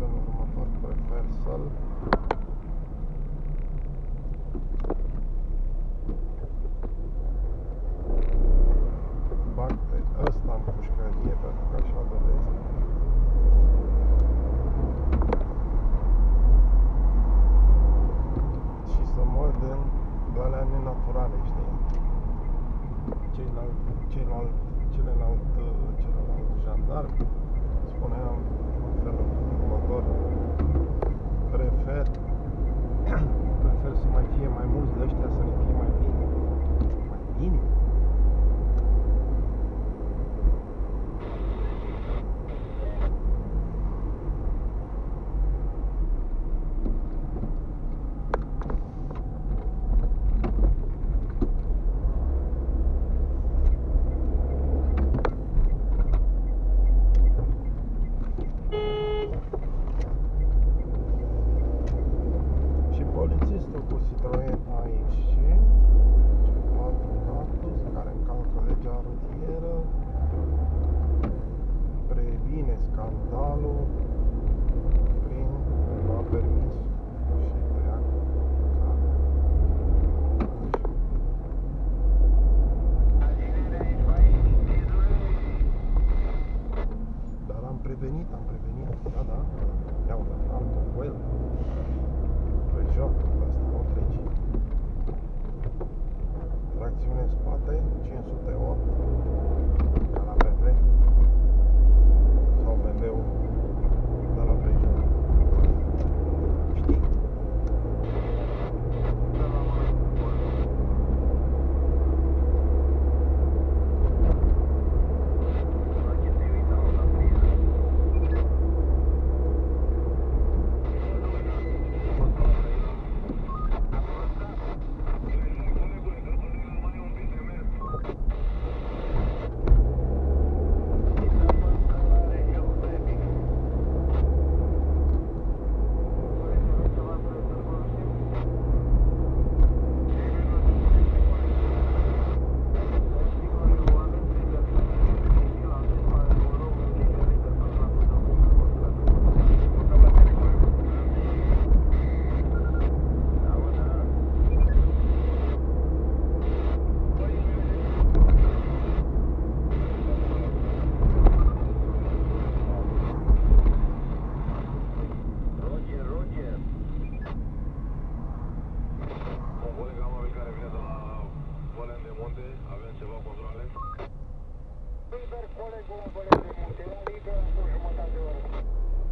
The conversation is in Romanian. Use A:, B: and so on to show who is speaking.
A: felul următor prefer să-l bag pe ăsta în pușcărie, pentru că așa vedeți și să mă din de alea nenaturale, știi? Celălalt jandarm spuneam în felul următor: prefer să mai fie mai mulți de ăștia, să ne fie mai bine. Mai bine? Polițistul cu Citroen ASC Cactus, care încalcă legea rutieră, previne scandalul prin lua permisul și tăia calea. Dar am prevenit, da, iau de altă well. Joc, asta nu treci. Tracțiune în spate, 508 ca la PP sau PP-ul de la Peugeot. Știi?
B: Colegul în Vălea de Munte, la liber, acum jumătate de oră.